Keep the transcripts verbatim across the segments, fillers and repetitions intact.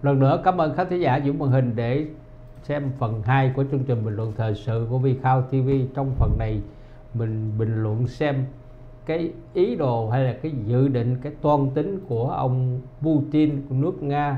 lần nữa cảm ơn khán thính giả giữ màn hình để xem phần hai của chương trình bình luận thời sự của Vietkhao ti vi. Trong phần này mình bình luận xem cái ý đồ hay là cái dự định, cái toan tính của ông Putin của nước Nga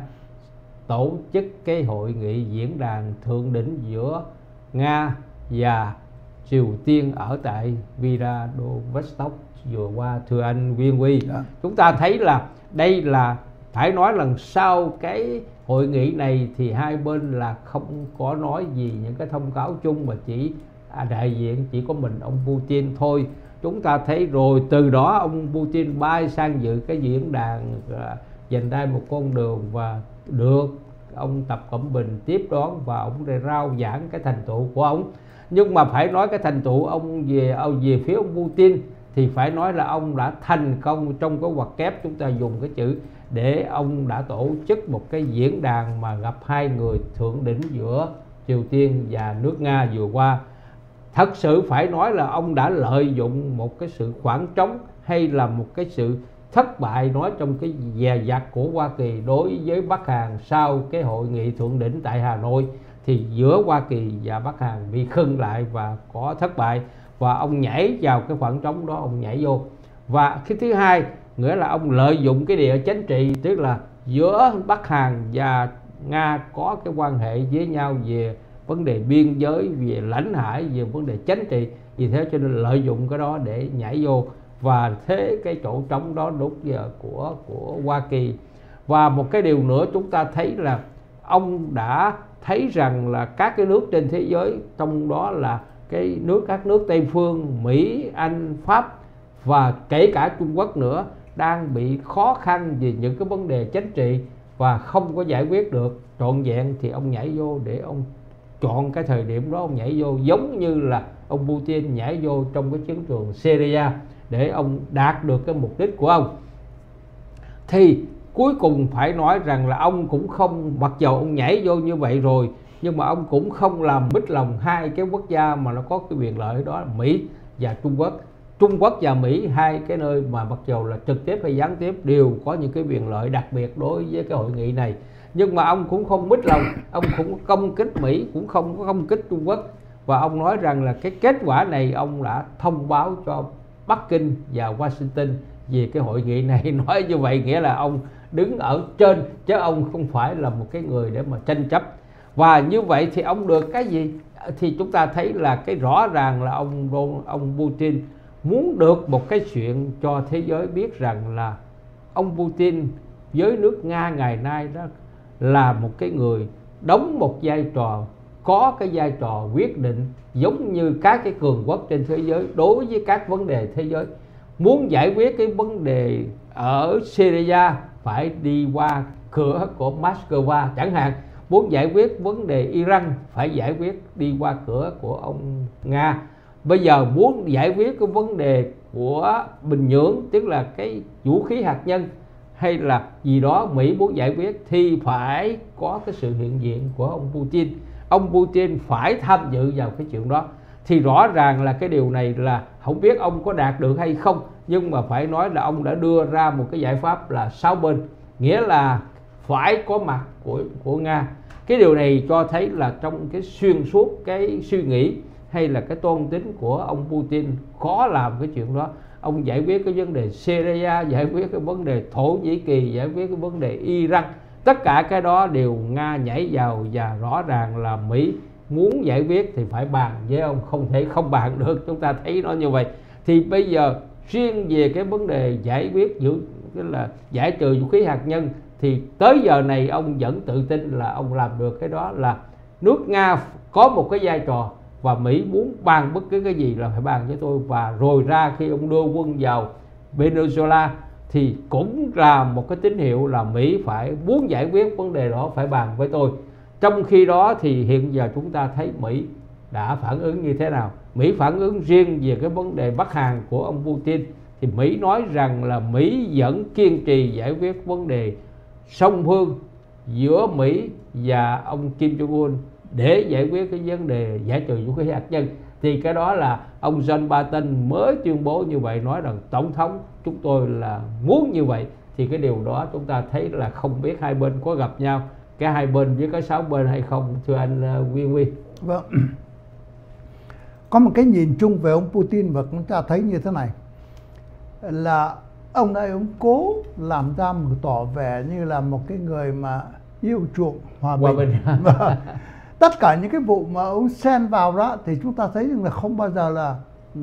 tổ chức cái hội nghị diễn đàn thượng đỉnh giữa Nga và Triều Tiên ở tại Vladivostok vừa qua. Thưa anh Viên Huy, dạ. Chúng ta thấy là đây là phải nói lần sau cái hội nghị này thì hai bên là không có nói gì những cái thông cáo chung, mà chỉ à, đại diện chỉ có mình ông Putin thôi. Chúng ta thấy rồi từ đó ông Putin bay sang dự cái diễn đàn à, dành tay một con đường và được ông Tập Cận Bình tiếp đón và ông để rao giảng cái thành tựu của ông. Nhưng mà phải nói cái thành tựu ông về ông về phía ông Putin thì phải nói là ông đã thành công trong cái ngoặc kép, chúng ta dùng cái chữ, để ông đã tổ chức một cái diễn đàn mà gặp hai người thượng đỉnh giữa Triều Tiên và nước Nga vừa qua. Thật sự phải nói là ông đã lợi dụng một cái sự khoảng trống hay là một cái sự thất bại nói trong cái dè dặt của Hoa Kỳ đối với Bắc Hàn sau cái hội nghị thượng đỉnh tại Hà Nội. Thì giữa Hoa Kỳ và Bắc Hàn bị khựng lại và có thất bại, và ông nhảy vào cái khoảng trống đó, ông nhảy vô. Và cái thứ hai nghĩa là ông lợi dụng cái địa chính trị, tức là giữa Bắc Hàn và Nga có cái quan hệ với nhau về vấn đề biên giới, về lãnh hải, về vấn đề chính trị. Vì thế cho nên lợi dụng cái đó để nhảy vô và thế cái chỗ trống đó lúc giờ của của Hoa Kỳ. Và một cái điều nữa chúng ta thấy là ông đã thấy rằng là các cái nước trên thế giới, trong đó là cái nước các nước Tây phương, Mỹ, Anh, Pháp và kể cả Trung Quốc nữa, đang bị khó khăn vì những cái vấn đề chính trị và không có giải quyết được trọn vẹn, thì ông nhảy vô để ông chọn cái thời điểm đó ông nhảy vô, giống như là ông Putin nhảy vô trong cái chiến trường Syria để ông đạt được cái mục đích của ông. Thì cuối cùng phải nói rằng là ông cũng không, mặc dầu ông nhảy vô như vậy rồi, nhưng mà ông cũng không làm mít lòng hai cái quốc gia mà nó có cái quyền lợi đó là Mỹ và Trung Quốc. Trung Quốc và Mỹ, hai cái nơi mà mặc dầu là trực tiếp hay gián tiếp đều có những cái quyền lợi đặc biệt đối với cái hội nghị này. Nhưng mà ông cũng không mít lòng, ông cũng công kích Mỹ, cũng không có công kích Trung Quốc. Và ông nói rằng là cái kết quả này ông đã thông báo cho Bắc Kinh và Washington về cái hội nghị này. Nói như vậy nghĩa là ông đứng ở trên, chứ ông không phải là một cái người để mà tranh chấp. Và như vậy thì ông được cái gì? Thì chúng ta thấy là cái rõ ràng là ông ông Putin muốn được một cái chuyện cho thế giới biết rằng là ông Putin với nước Nga ngày nay đó là một cái người đóng một vai trò, có cái vai trò quyết định giống như các cái cường quốc trên thế giới đối với các vấn đề thế giới. Muốn giải quyết cái vấn đề ở Syria phải đi qua cửa của Moscow chẳng hạn. Muốn giải quyết vấn đề Iran phải giải quyết đi qua cửa của ông Nga. Bây giờ muốn giải quyết cái vấn đề của Bình Nhưỡng, tức là cái vũ khí hạt nhân hay là gì đó Mỹ muốn giải quyết, thì phải có cái sự hiện diện của ông Putin. Ông Putin phải tham dự vào cái chuyện đó. Thì rõ ràng là cái điều này là không biết ông có đạt được hay không, nhưng mà phải nói là ông đã đưa ra một cái giải pháp là sáu bên, nghĩa là phải có mặt của của Nga. Cái điều này cho thấy là trong cái xuyên suốt cái suy nghĩ hay là cái toan tính của ông Putin khó làm cái chuyện đó. Ông giải quyết cái vấn đề Syria, giải quyết cái vấn đề Thổ Nhĩ Kỳ, giải quyết cái vấn đề Iran, tất cả cái đó đều Nga nhảy vào. Và rõ ràng là Mỹ muốn giải quyết thì phải bàn với ông, không thể không bàn được. Chúng ta thấy nó như vậy. Thì bây giờ riêng về cái vấn đề giải quyết giữ cái là giải trừ vũ khí hạt nhân, thì tới giờ này ông vẫn tự tin là ông làm được cái đó, là nước Nga có một cái vai trò và Mỹ muốn bàn bất cứ cái gì là phải bàn với tôi. Và rồi ra khi ông đưa quân vào Venezuela thì cũng là một cái tín hiệu là Mỹ phải muốn giải quyết vấn đề đó phải bàn với tôi. Trong khi đó thì hiện giờ chúng ta thấy Mỹ đã phản ứng như thế nào. Mỹ phản ứng riêng về cái vấn đề Bắc Hàn của ông Putin thì Mỹ nói rằng là Mỹ vẫn kiên trì giải quyết vấn đề song phương giữa Mỹ và ông Kim Jong Un để giải quyết cái vấn đề giải trừ vũ khí hạt nhân. Thì cái đó là ông John Bolton mới tuyên bố như vậy, nói rằng tổng thống chúng tôi là muốn như vậy. Thì cái điều đó chúng ta thấy là không biết hai bên có gặp nhau cả hai bên với có sáu bên hay không, thưa anh uh, Huy Huy? Vâng, có một cái nhìn chung về ông Putin và chúng ta thấy như thế này là ông ấy ông cố làm ra một tỏ vẻ như là một cái người mà yêu chuộng hòa bình, bình. Và tất cả những cái vụ mà ông xen vào đó thì chúng ta thấy rằng là không bao giờ là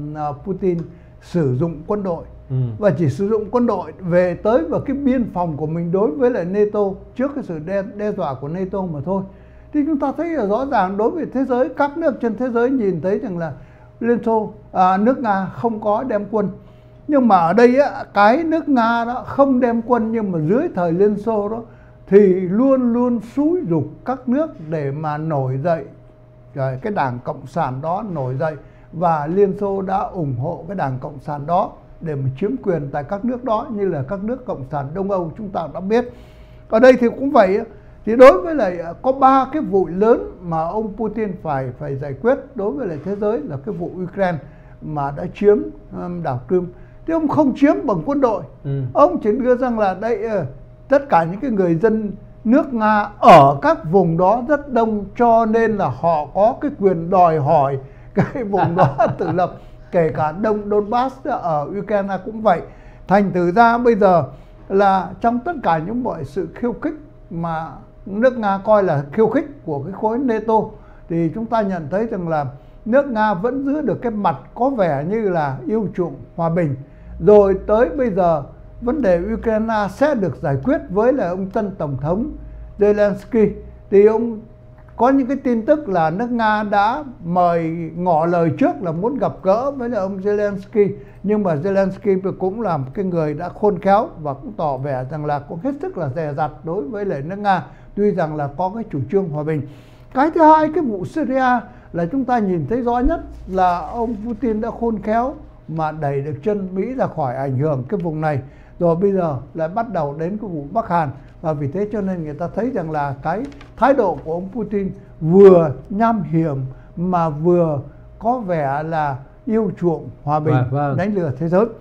Putin sử dụng quân đội, ừ. và chỉ sử dụng quân đội về tới vào cái biên phòng của mình đối với lại NATO trước cái sự đe, đe dọa của NATO mà thôi. Thì chúng ta thấy là rõ ràng đối với thế giới, các nước trên thế giới nhìn thấy rằng là Liên Xô, à, nước Nga không có đem quân. Nhưng mà ở đây á, cái nước Nga đó không đem quân, nhưng mà dưới thời Liên Xô đó thì luôn luôn xúi giục các nước để mà nổi dậy. Rồi cái đảng Cộng sản đó nổi dậy, và Liên Xô đã ủng hộ cái đảng Cộng sản đó để mà chiếm quyền tại các nước đó, như là các nước Cộng sản Đông Âu chúng ta đã biết. Ở đây thì cũng vậy, thì đối với lại có ba cái vụ lớn mà ông Putin phải phải giải quyết đối với lại thế giới là cái vụ Ukraine mà đã chiếm um, đảo Crimea. Thì ông không chiếm bằng quân đội, ừ. ông chỉ đưa rằng là đây tất cả những cái người dân nước Nga ở các vùng đó rất đông, cho nên là họ có cái quyền đòi hỏi cái vùng đó tự lập, kể cả Đông Donbass ở Ukraine cũng vậy. Thành thử ra bây giờ là trong tất cả những mọi sự khiêu khích mà nước Nga coi là khiêu khích của cái khối NATO, thì chúng ta nhận thấy rằng là nước Nga vẫn giữ được cái mặt có vẻ như là yêu chuộng hòa bình. Rồi tới bây giờ vấn đề Ukraine sẽ được giải quyết với là ông tân tổng thống Zelensky. Thì ông có những cái tin tức là nước Nga đã mời, ngỏ lời trước là muốn gặp gỡ với là ông Zelensky, nhưng mà Zelensky cũng là một cái người đã khôn khéo và cũng tỏ vẻ rằng là cũng hết sức là dè dặt đối với lại nước Nga, tuy rằng là có cái chủ trương hòa bình. Cái thứ hai, cái vụ Syria là chúng ta nhìn thấy rõ nhất là ông Putin đã khôn khéo mà đẩy được chân Mỹ ra khỏi ảnh hưởng cái vùng này. Rồi bây giờ lại bắt đầu đến cái vụ Bắc Hàn, và vì thế cho nên người ta thấy rằng là cái thái độ của ông Putin vừa nham hiểm mà vừa có vẻ là yêu chuộng hòa bình, vâng, vâng. đánh lừa thế giới.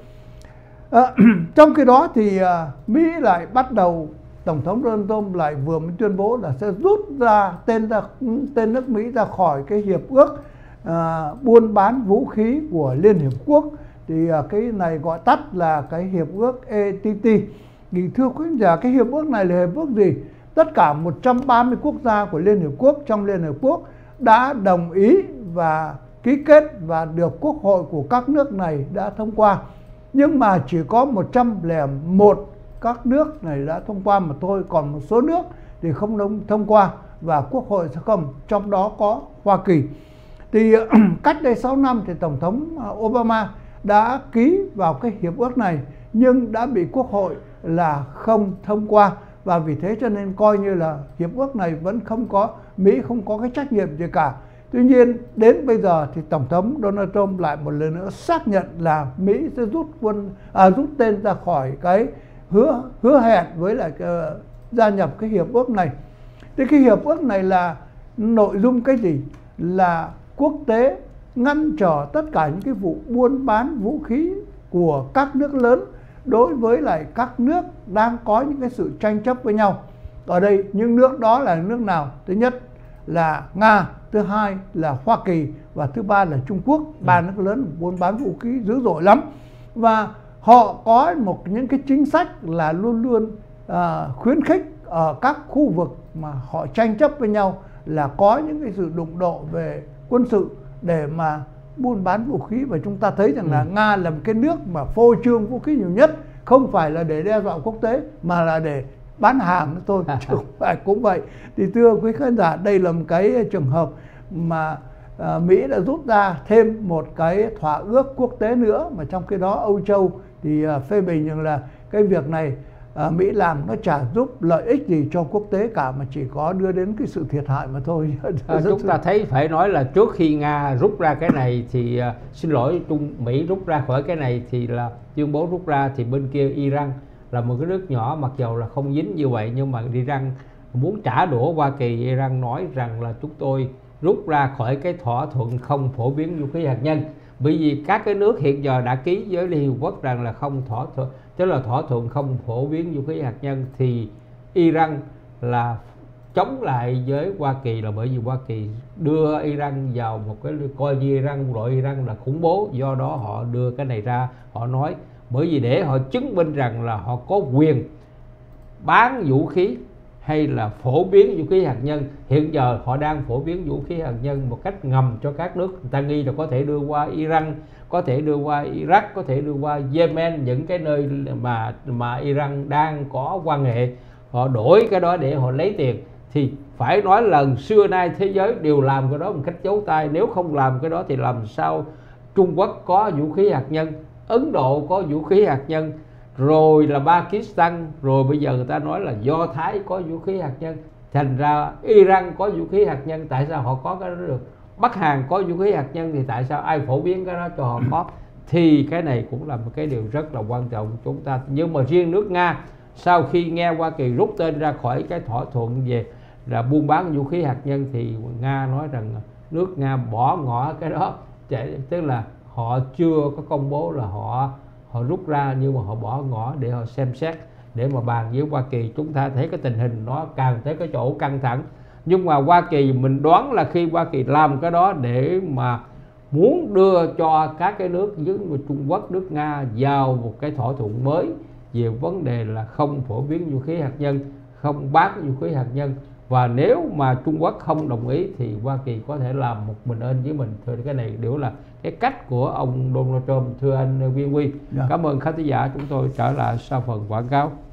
À, trong khi đó thì à, Mỹ lại bắt đầu, Tổng thống Donald Trump lại vừa mới tuyên bố là sẽ rút ra tên ra tên nước Mỹ ra khỏi cái hiệp ước à, buôn bán vũ khí của Liên Hiệp Quốc. Thì à, cái này gọi tắt là cái hiệp ước E T T. Thì thưa quý giả, cái hiệp ước này là hiệp ước gì? Tất cả một trăm ba mươi quốc gia của Liên Hiệp Quốc trong Liên Hiệp Quốc đã đồng ý và ký kết và được quốc hội của các nước này đã thông qua. Nhưng mà chỉ có một trăm lẻ một các nước này đã thông qua mà thôi, còn một số nước thì không thông qua và quốc hội sẽ không, trong đó có Hoa Kỳ. Thì cách đây sáu năm thì Tổng thống Obama đã ký vào cái hiệp ước này, nhưng đã bị quốc hội là không thông qua, và vì thế cho nên coi như là hiệp ước này vẫn không có, Mỹ không có cái trách nhiệm gì cả. Tuy nhiên đến bây giờ thì Tổng thống Donald Trump lại một lần nữa xác nhận là Mỹ sẽ rút quân à, rút tên ra khỏi cái hứa hứa hẹn với lại uh, gia nhập cái hiệp ước này. Thì cái hiệp ước này là nội dung cái gì? Là quốc tế ngăn trở tất cả những cái vụ buôn bán vũ khí của các nước lớn đối với lại các nước đang có những cái sự tranh chấp với nhau. Ở đây những nước đó là nước nào? Thứ nhất là Nga, thứ hai là Hoa Kỳ, và thứ ba là Trung Quốc. Ba ừ. nước lớn buôn bán vũ khí dữ dội lắm, và họ có một những cái chính sách là luôn luôn à, khuyến khích ở các khu vực mà họ tranh chấp với nhau là có những cái sự đụng độ về quân sự để mà buôn bán vũ khí. Và chúng ta thấy rằng ừ. là Nga là một cái nước mà phô trương vũ khí nhiều nhất, không phải là để đe dọa quốc tế mà là để bán hàng nữa thôi, chứ không phải cũng vậy. Thì thưa quý khán giả, đây là một cái trường hợp mà à, Mỹ đã rút ra thêm một cái thỏa ước quốc tế nữa, mà trong khi đó Âu Châu thì à, phê bình rằng là cái việc này à, Mỹ làm nó chả giúp lợi ích gì cho quốc tế cả, mà chỉ có đưa đến cái sự thiệt hại mà thôi. À, chúng ta thấy phải nói là trước khi Nga rút ra cái này thì à, xin lỗi Trung Mỹ rút ra khỏi cái này thì là tuyên bố rút ra, thì bên kia Iran là một cái nước nhỏ, mặc dầu là không dính như vậy, nhưng mà Iran muốn trả đũa Hoa Kỳ. Iran nói rằng là chúng tôi rút ra khỏi cái thỏa thuận không phổ biến vũ khí hạt nhân, bởi vì các cái nước hiện giờ đã ký với Liên Hiệp Quốc rằng là không thỏa thuận, tức là thỏa thuận không phổ biến vũ khí hạt nhân, thì Iran là chống lại với Hoa Kỳ là bởi vì Hoa Kỳ đưa Iran vào một cái coi như Iran, đội Iran là khủng bố, do đó họ đưa cái này ra, họ nói bởi vì để họ chứng minh rằng là họ có quyền bán vũ khí hay là phổ biến vũ khí hạt nhân. Hiện giờ họ đang phổ biến vũ khí hạt nhân một cách ngầm cho các nước, người ta nghi là có thể đưa qua Iran, có thể đưa qua Iraq, có thể đưa qua Yemen, những cái nơi mà mà Iran đang có quan hệ. Họ đổi cái đó để họ lấy tiền. Thì phải nói lần xưa nay thế giới đều làm cái đó một cách giấu tay. Nếu không làm cái đó thì làm sao Trung Quốc có vũ khí hạt nhân, Ấn Độ có vũ khí hạt nhân, rồi là Pakistan, rồi bây giờ người ta nói là Do Thái có vũ khí hạt nhân. Thành ra Iran có vũ khí hạt nhân, tại sao họ có cái đó được? Bắc Hàn có vũ khí hạt nhân thì tại sao ai phổ biến cái đó cho họ có? Thì cái này cũng là một cái điều rất là quan trọng chúng ta. Nhưng mà riêng nước Nga, sau khi nghe Hoa Kỳ rút tên ra khỏi cái thỏa thuận về là buôn bán vũ khí hạt nhân, thì Nga nói rằng nước Nga bỏ ngỏ cái đó, tức là họ chưa có công bố là họ họ rút ra, nhưng mà họ bỏ ngỏ để họ xem xét, để mà bàn với Hoa Kỳ. Chúng ta thấy cái tình hình nó càng tới cái chỗ căng thẳng. Nhưng mà Hoa Kỳ, mình đoán là khi Hoa Kỳ làm cái đó để mà muốn đưa cho các cái nước như Trung Quốc, nước Nga vào một cái thỏa thuận mới về vấn đề là không phổ biến vũ khí hạt nhân, không bán vũ khí hạt nhân. Và nếu mà Trung Quốc không đồng ý thì Hoa Kỳ có thể làm một mình ơn với mình. Thôi cái này đều là cái cách của ông Donald Trump, thưa anh Viên Huy. Yeah. Cảm ơn khán thính giả, chúng tôi trở lại sau phần quảng cáo.